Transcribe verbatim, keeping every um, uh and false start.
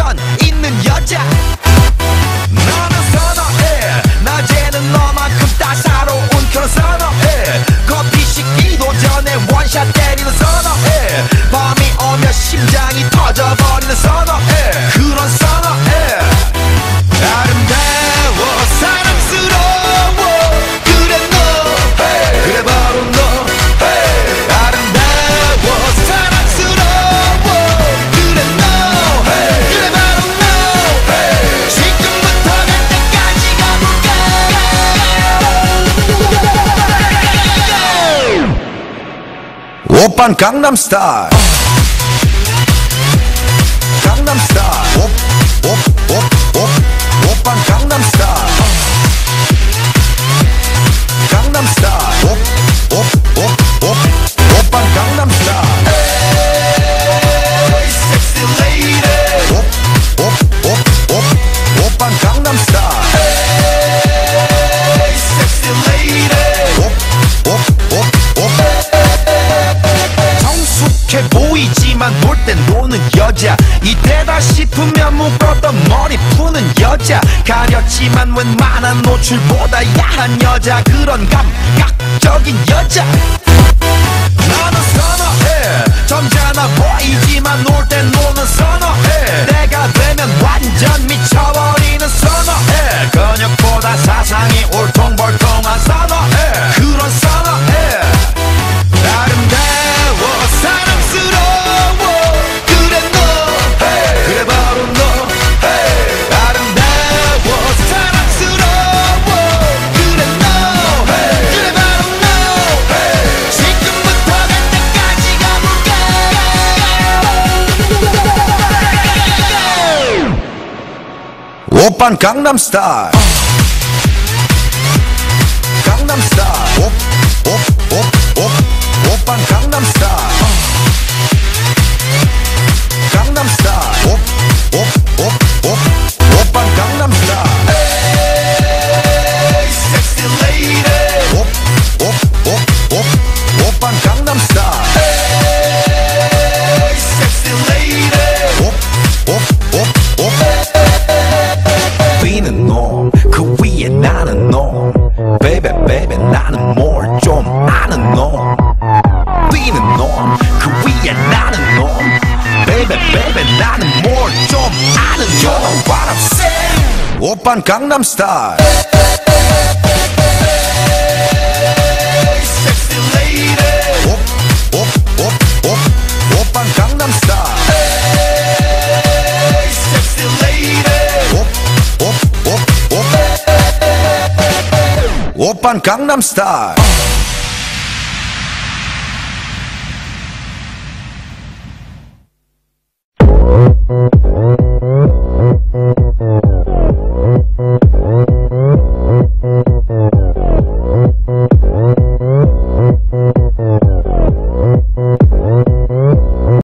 패션 있는 여자 너는 선어해 낮에는 너만큼 따사로운 그런 선어해 커피 식기도 전에 원샷 때리는 선어해 밤이 오면 심장이 터져버리는 선어해 그런 선어해 아름다워 사랑스러워 그래 너 hey. 그래 바로 너 hey. 아름다워 사랑스러워 그래 너 hey. 그래 바로 너 hey. 지금부터 갈 때까지 가볼까 오빤 강남스타일 강남스타일 옵옵옵옵 오빤 강남스타일 강남스타일 옵옵옵옵 오빤 강남스타일 에이 섹시 레이디 옵옵옵옵 오빤 강남스타일 에이 섹시 레이디 옵옵옵옵 성숙해 보이지만 놀 땐 노는 여자 이때다 싶으면 묶었던 머리 푸는 여자 가렸지만 웬만한 노출보다 야한 여자 그런 감각적인 여자 나는 선어해 점잖아 보이지만 놀 땐 노는 선어해 내가 되면 완전 미쳐버리는 선어해 근육보다 사상이 울퉁불퉁한 선어해 그런 선어해 아름다워 사랑스러워 그래 너 hey. 그래 바로 너 hey. 아름다워 사랑스러워 그래 너 hey. 그래 바로 너 hey. 지금부터 갈 때까지 가볼까 오빤 강남스타일 강남스타일 옵옵옵옵 오빤 강남스타일 강남스타일 옵옵옵옵 오빤 강남스타일 에이 섹시 레이디 옵옵옵옵 오빤 강남스타일 에이 섹시 레이디 옵옵옵옵 비는 놈 그 위에 나는 놈 베이베 베이베 나는 뭘 좀 아는 놈 비는 놈 그 위에 나는 놈 베이베 베이베 나는 뭘 좀 아는 놈 You know what I'm saying 오빤 강남스타일 섹시 레이디 옵옵옵옵 오빤 강남스타일 섹시 레이디 옵옵옵옵 오빤 강남스타일